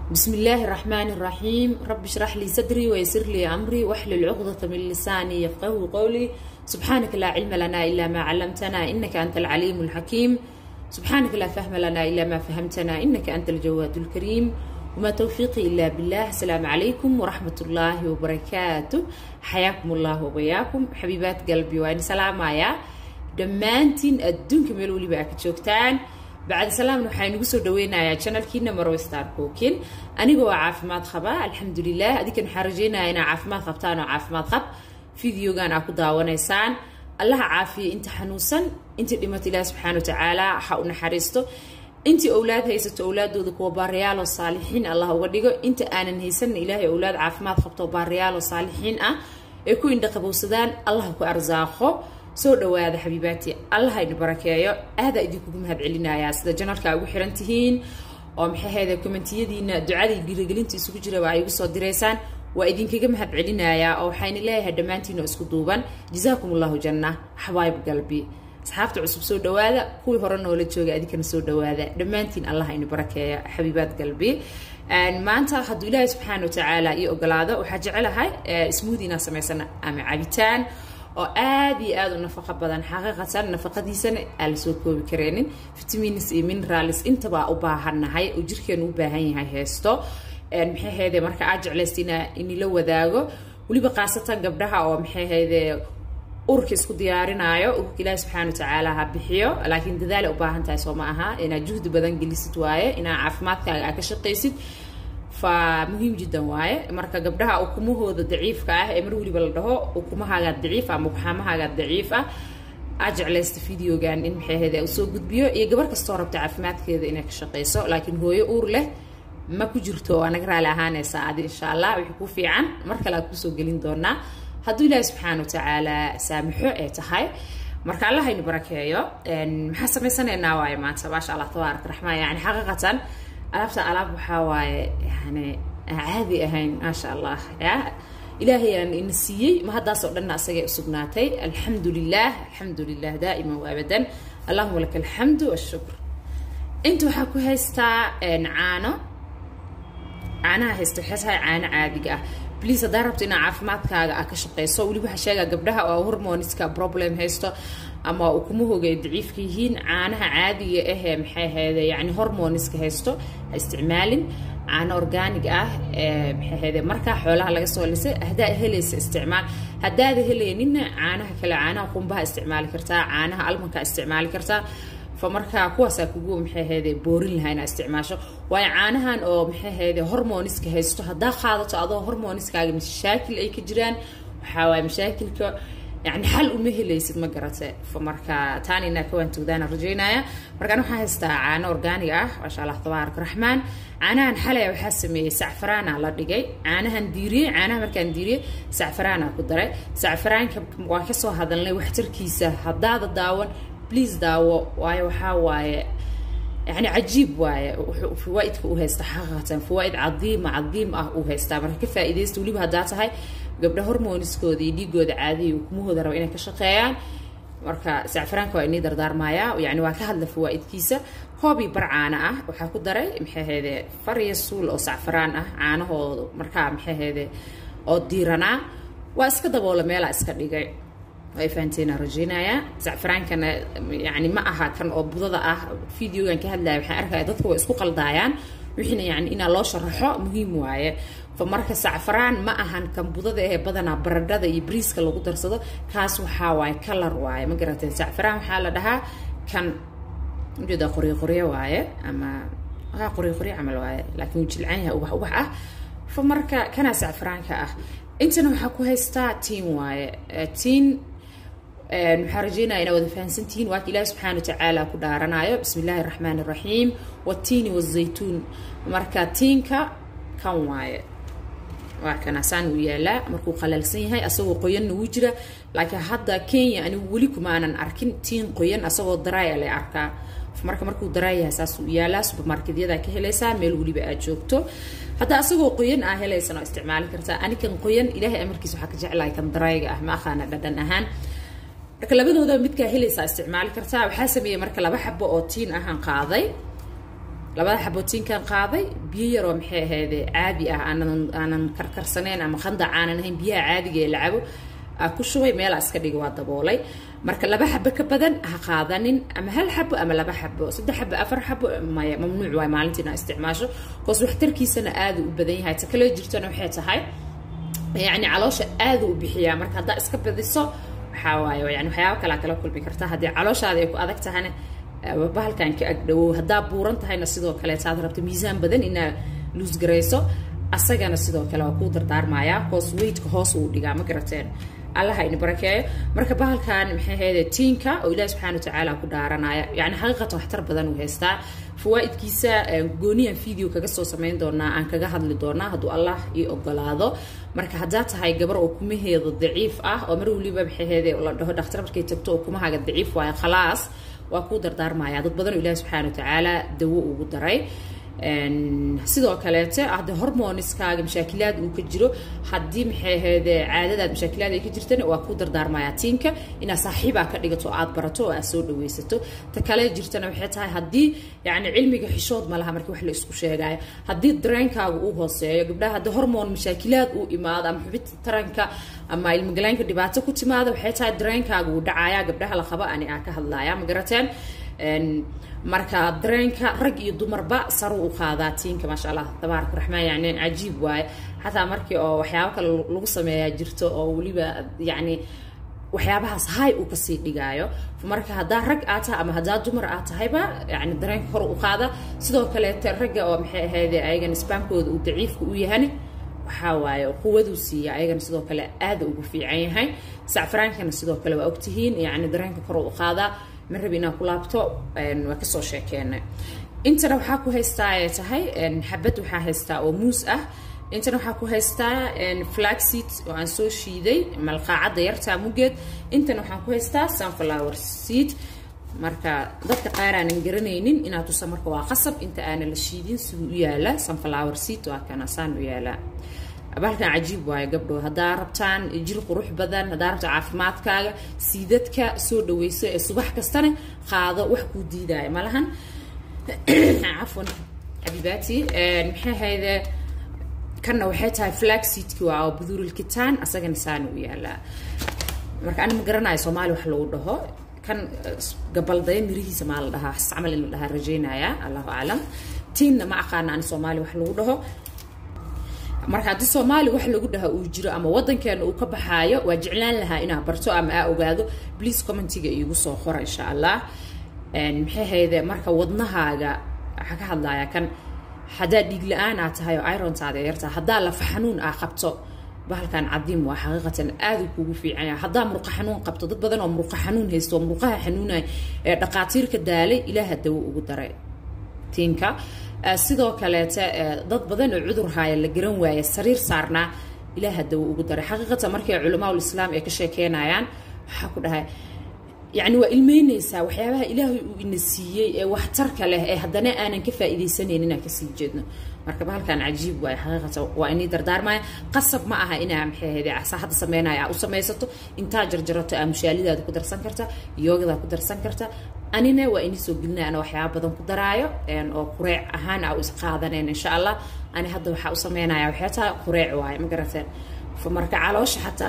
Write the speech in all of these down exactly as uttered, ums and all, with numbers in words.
بسم الله الرحمن الرحيم. رب اشرح لي صدري ويسر لي أمري واحلل عقدة من لساني يفقهوا قولي. سبحانك لا علم لنا إلا ما علمتنا إنك أنت العليم الحكيم. سبحانك لا فهم لنا إلا ما فهمتنا إنك أنت الجواد الكريم. وما توفيقي إلا بالله. السلام عليكم ورحمة الله وبركاته. حياكم الله وبياكم حبيبات قلبي وين سلام يا دمانتين الدنك ملولي باك جوجتان. بعد سلام waxaan ugu soo dhaweynayaa channelkiina Marwe Star Cooking anigoo caafimaad qaba alxamdulillah adikan xarajeenaa inaa caafimaad qabtaan oo caafimaad qab fiidiyogan aad ku daawanaysaan Allah caafiyo inta xanuunsan inta dhimat Ilaahay subhanahu wa ta'ala ha u naxariisto inta awlaad haysato awlaadooda kuwa baariyaal oo saalixiin Allah uga dhigo inta aanan haysan Ilaahay awlaad caafimaad qabto baariyaal oo saalixiin ah ee ku indha qabowsadaan Allah ku arsaaqo soo dhawaada xabiibaati Allah idin barakeeyo aad idinku mahad celinaya sida janalka ugu xiran tihiin oo maxaheeda commentiyadiina ducada dhiirigelinta isugu jira waa igu soo direysaan waa idinkaga mahad celinaya oo waxaan ilaahay dhamaantiin oo isku duuban jazaakumullahu janna xabaayib qalbi asxaabta cusub soo dhawaada kuwii hore noola jooga adinkana soo dhawaada dhamaantiin Allah idin barakeeyo xabiibaat qalbi aan maanta hadduu Ilaahay subhanahu wa ta'ala iyo ogolaado waxa jecelahay ismuudina sameysana ama cabitaan oo aad iyo aad u nafaqo badan xaqiiqatan nafaqadiisana aan soo koobi kareenin vitamins iyo minerals inta baa u baahanahay oo jirkeenu u baahan yahay heesto een maxay heede marka aad jecleystina in la wadaago waliba qaasatan gabdhaha oo maxay heede urka isku diyaarinaayo oo Ilaahay subhanahu wa ta'ala ha bixiyo laakiin dadaal u baahan tahay soo ma aha ina juhdi badan gelisid waaye ina caafimaadkaaga ka shaqeysid فمهم جدا واي marka gabdhaha ukumahooda daciifka ah ee mar waliba la dhaho ukumahaaga daciif ama ukumahaaga daciif ah ajeclaysta fiidiyogan in maxay heeday u soo gudbiyo iyo gabar kasta oo rabta caafimaadkeeda inay ka shaqeyso laakiin hooyo uur leh ma ku jirto anaga raali ahaanaysa aad insha Allah wixii ku fiican marka la ku soo gelin doona hadduu Ilaahay subhanahu wa ta'ala saamaxo ee tahay marka Allah haynu barakeeyo een maxaa sameysanaynaa waay maanta ma sha Allah tabaaraka raxmaan yani xaqiiqatan ألفت ألف وحواي يعني عادي أهين ما شاء الله يا إلهي يعني نسيي ما هذا صار لنا سجى سبناتي الحمد لله الحمد لله دائما وأبدا اللهم لك الحمد والشكر أنتوا حكوا هستا نعانة أنا هستا حسها عانة عادية بليز ضربت إن عافمات كا أكشقي سوولي بحشاجة قبلها أو هرمونس كبروبلم هستا أما وكموه جد ضعيف كيهين عانها عادية إيه محي هذا يعني هرمونس كهستو استعمال عن أورجانيك أه محي هذا مركا حولها لقصة لسه هدا هلس استعمال هدا هذا هلي نين عانها كلا عانها وقوم بها استعمال كرتا عانها ألمن كاستعمال كرتا فمركا كواسا كوجو محي هذا بورين هاي استعماله وعانها أو محي هذا هرمونس كهستو هدا خاضت أضو هرمونس كاج مشاكل أي كجيران وحاول مشاكل ك يعني حل أمه ليست مقرته فمركا تاني نكون تودانا رجينايا مركا نوحا هستا عانا أورجانيا ما شاء الله تبارك الرحمن عانا هنحلي وحسمي سعفران على الرجاي عانا هنديري عانا مركا هنديري سعفران كدري سعفران كواكسو هذا اللي وحتر كيسة هذا الداون بليز داو واي وحاواي يعني عجيب واي فوائد وهستا حقيقة فوائد عظيمة عظيمة وهستا مركا فائدة تولي بهداتها هاي قبل هرمونسكودي ديجود عادي وكموه ذروا إنك شقيان مركا سعفرانك وإني دردار مايا ويعني واكهد لفوائد كيسة هو بيبرعانة أه وحكو دري محي هذا فري السول أو سعفران أه عانه مركا محي هذا أو ديرنا واسكت ولا ميلا اسكت لقي ويفانتينا رجينا يا سعفران كان يعني ما أها كان أبوضة أه فيديو كان كهد لا وحي أركا يدطكو اسكو قلدايان وحنا يعني إنا الله شرحه مهم وايه فمركا سعفران ما أهان كان بوضة إيه بدنا بردة يبريس كلو قدر صدا كاس وحاواي كلر واي ما قرأت سعفران حالة ده كان جدا قرية قرية واي أما ها قرية قرية عمل واي لكن وجه العين وح وح فمركا كان سعفران كأه أنت نحكوا هستا تين واي تين نحرجينا إنا وذفان سنتين واك إله سبحانه وتعالى كدارنا بسم الله الرحمن الرحيم والتين والزيتون مركا تينكا كان واي وكان سان ويالا مركو قللسن yahay asagoo qoyan uu jira laakiin hadda Kenya ani wali kuma aanan arkin tiin qoyan asagoo daraay leh arka marka markuu daraay asaas u yaala supermarketyada ka helaysa meel waliba aad joogto hadda asagoo qoyan ah helaysan oo isticmaali karta ani kan qoyan ilaahay amarkiisa waxa ka jeclahay kan daraayga ah ma akhana dhadan ahaan marka labadooda mid ka helaysa isticmaali karta waxa sameeyay marka laba xabo oo tiin ahaan qaaday labada xabootiin kan qaaday biyo yar oo maxay ahaydee caadi ah aanan aanan karkarsaneen ama qandac aanan ahayn biyaha caadiga ee lacabo ku shubay meel iska dhig waa daboolay marka laba xabo ka badan ha qaadanin ama hal xabo ama laba xabo saddex xabo afar xabo ma mamnuuc waa maalintina isticmaasho koos waxtarkiisana aad u badan yahay ta kale jirtana waxay tahay yani caloosha aad u bixiyaa marka hadda iska badiso waxa waayo yani waxyaabo kala kala kulmi karta hadii calooshaada ay ku adag tahayna bahalkan ka agdhow hadaa buuran tahayna sidoo kale taad rabto miisaan badan ina lose gareyso asagana sidoo kale waa ku dardaarmaya koos weight-ka hoos uu dhigaa ma garateen الله إني بركة مركب هالكان هذا تينكا وإله سبحانه وتعالى كدارنا يعني حقيقة واحتر بدن وهستا فوائد كيسة جونيا فيديو كجسوا سمين دورنا عن كجهد لدورنا هدو الله يقبل هذا مركب هذات هاي جبر وكمه هذا ضعيف أه ومروا لي ببح هذا ولا ده دكتور بركة تبتو وكمه حاجة ضعيف ويا خلاص وأقدر دار معي هذا بدن إله سبحانه وتعالى دو وقدري sidoo kaleete ahda hormoniskaaga mashaakilad uu ka jiro hadii maxay heede caadada mashaakilad ay ka jirtana waa ku dardaarmaya tiinka ina saaxiiba ka dhigato aad barato oo aad soo dhaweysato ta kale jirtana waxay tahay hadii yaani cilmiga xishood ma laha markii wax la isku sheegayo hadii dareenkaaga uu hooseeyo gabdhaha hadii hormoon mashaakilad uu imaado ama xubinta taranka ama ilmagalaanka dhibaato ku timaado waxay tahay dareenkaaga uu dhacaya gabdhaha la qaba ani aan ka hadlaaya ma garateen marka dareenka rag iyo dumarba saru u qaadaa tiinka ma sha Allah tabaaraka raxmaan yani ajiib waay hataa markii oo waxyaabo kale lagu sameeyaa jirto oo waliba yani waxyaabahaas hay uu ka sii dhigaayo marka hadaa rag aad tahay ama hadaa dumar aad tahayba yani dareenka kor u qaada sidoo kale ragga oo maxay ahaydee ayagan isbaankooda uu daciifka u yahay waxa waaye quwadu siiya ayagan sidoo kale aad ugu fiican yahay sacfraankana sidoo kale waa ogtihiin yani dareenka kor u qaada من ربنا كلابتو وكسر شكينا أنت لو حكوا هستا تهاي حبت وحهستا أو موس أه أنت لو حكوا هستا فلاكسيت وعن سو شيدي ملقاعد يرتع موجد أنت لو حكوا هستا sunflower seed marka dadka qaar aan garanaynin inaad u samarka waa qasab inta aan la shiidin si uu yaala sunflower seed waa kana saan u yaala abalkan cajiib waay gabdho hadaa rabtaan jir qurux badan hadaa rabtaan caafimaadkaaga siidadka soo dhaweyso ee subax kastana qaado wax ku diidaay malahan afwan xabibaati maxay hayda kana waxay tahay flaxseed-ki waa buduurul kitaan asagana saan u yaala marka aan ma garanayo Soomaali wax lagu dhaho kan gabalday mirihiisa ma la dhahaa isticmaal in la dhahaa rajeynaya Allahu a'lam tiin ma aqaan aan Soomaali wax lagu dhaho marka hadii Soomaali wax lagu dhaha uu jiro ama wadankeena uu ka baxaayo waa jeclaan lahaa inaa barto ama aa ogaado please commentiga iigu soo qora insha Allah een maxay hayde marka wadnahaaga waxa ka hadlaya kan hadaa dhiig la'aan aad tahay oo iron taada yarta hadaa la faxanuun aa qabto bahalkan cadiim waa xaqiiqatan aad u kugu fiican yahay hadaa muruqa xanuun qabto dad badan oo muruqa xanuun haysto muruqaha xanuunay ee dhaqaatiirka daalay ilaaha dawo ugu daray tiinka sidoo kale dad badan oo cudur haaya la garan waaya sariir saarna ilaaha dawo ugu daray xaqiiqatan markay culimada islaam ay ka sheekeynayaan waxa ku dhahay يعني وإلمينيسا وحيابها إلهي ونسيي وحترك له هدنا أنا كفائديسنين إنك كسيجدنا مركب هالكان عجيب وهي حقيقة وإني دردار ما قصب معها إنها محي هذه صح سمينا يا وسميسته إنتاج جرت أمشالي ذا قدر سنكرته يوغا ذا قدر سنكرته أنينا وإني سوقلنا أنا وحياب بدن قدرايا يعني أو قريع أهانا أو إسقاذنين إن شاء الله أنا هذا وحا وسمينا يا وحياتها قريع واي مقرتين فمركب علوش حتى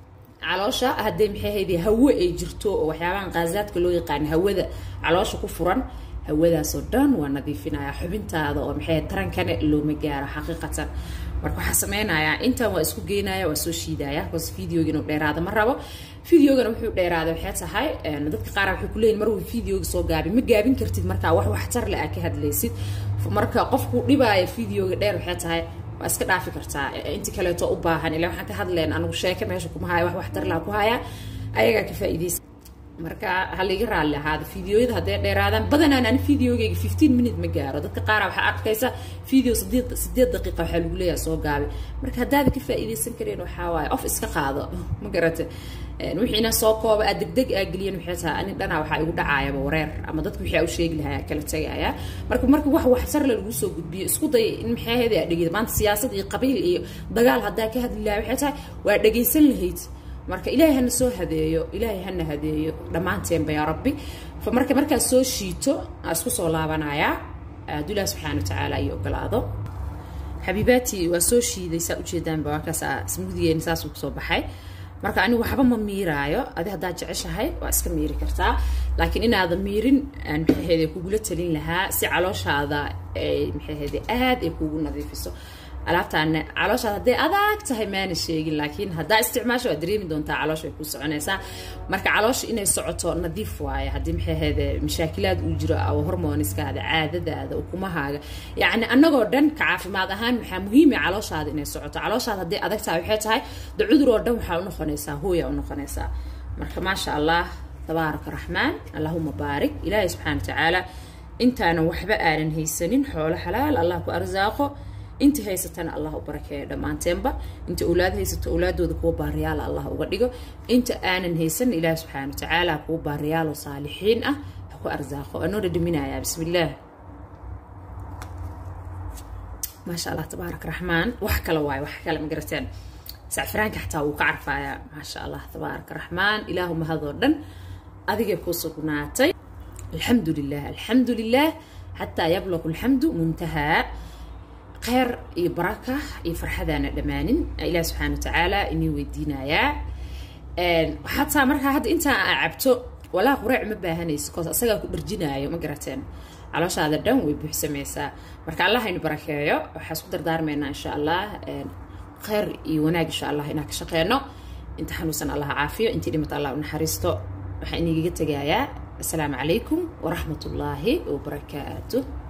علاشة هدي محي هذه هو يجرتو وحيوان غازات كله يقان هو ذا علاشة كفران هو ذا صدان ونظيفنا يا حبنتا هذا ومحي تران كان اللو مجارة حقيقة مركو حسمينا يا انت واسكو جينا يا واسو شيدا يا كوس فيديو جنو دير هذا مرة فيديو جنو بحب دير هذا وحياتها هاي ندك قارع بحب كلين مرة فيديو سو جابي مجابين كرتيد مركا واحد وحتر لأكي هاد ليسيد فمركا قفكو رباية فيديو دير وحياتها هاي واسك دافي كرتا انت كليتو u baahan ilaa waxaan ka hadleen anigu sheeka meesha kuma hayo wax wax tar la ku haya ayaga ka faa'iideys marka hal iga raali lahaad fiidiyoyada hadee dheeraadan badanaan aan fiidiyogeyga fifteen minute ma gaaro dadka qaar waxa arkaysa fiidiyo sideed daqiiqo waxa lagu leeyahay soo gaabi marka hadaad ka faa'iideysan kareen waxa waay of iska qaado ma garate wixiina soo kooba degdeg ah galiyeen waxay tahay ani dhana waxa igu dhacaayaba wareer ama dadku waxa u sheegi lahaa kala tagaya marka marka wax wax sar lagu soo gudbiyo isku day in maxay heeday dhageyda maanta siyaasad iyo qabiil iyo dagaal hadaa ka hadli lahaa waxay tahay waa dhageysan lahayd marka ilaahay hana soo hadeeyo ilaahay hana hadeeyo dhamaanteen ba ya rabbi fa marka marka soo shiito isku soo laabanaya دولا سبحانه وتعالى يقلاده حبيباتي وسوشي ذي سأوجدان بواكسا سمودي نساس وكسوبحي marka anigu waxba ma miiraayo adi hadaa jeceshahay waa iska miiri kartaa laakiin inaad miirin aan maxay kugu talin lahaa si calooshaada ay maxay aad ay kugu nadiifiso alaabtaan calooshaada haday adag tahay maana sheegin laakiin hadaa isticmaasho aad dareemi doontaa caloosha ku soconaysaa marka caloosha inay socoto nadiif waaye hadii maxay mashaakilaad uu jiro aw hormooniskaada caadadaada ukumahaaga yaani anagoo dhan ka caafimaad ahaan waxa muhiim ah calooshaada inay socoto calooshaada haday adag tahay waxay tahay cudur oo dhan waxa u noqonaysaa hooya u noqonaysaa marka ma sha Allah tabaaraka rahmaan allahumma baarik ilaahi subhanahu wa ta'ala intaana waxba aanan haysanin xoolo xalaal Allah ku arsaaqo inta haysatana Allah u barakeeyo dhamaanteeba inta awlaad haysato awlaadooda kuwa baariyaal Allah uga dhigo inta aanan haysan ilaahi subhanahu wa ta'ala kuwa baariyaal oo saalixiin ah ku arsaaqo anoo dhadhaminaya bismillaah ma sha Allah tabaaraka rahmaan wax kala waay wax kala ma garateen safraanka xataa uu ka carfaaya ma sha Allah tabaaraka rahmaan ilaahuma hadoo dhan adiga ku sugnaatay alxamdulillah alxamdulillah hatta yablughu alhamdu muntaha خير بركة يفرحنا دمانين إله سبحانه وتعالى إني ودينا يا حتى مرة هاد أنت عبتو ولا قرع مباهنيس كوس أصلا برجينا يوم قرأتين على شهادة الدم ويبحث ميسا مرك الله هين بركة يا وحسب دار منا إن شاء الله خير يوناج إن شاء الله هناك شقينا أنت حنوسنا الله عافية أنت لمت الله ونحرسته وحيني جت جاية السلام عليكم ورحمة الله وبركاته.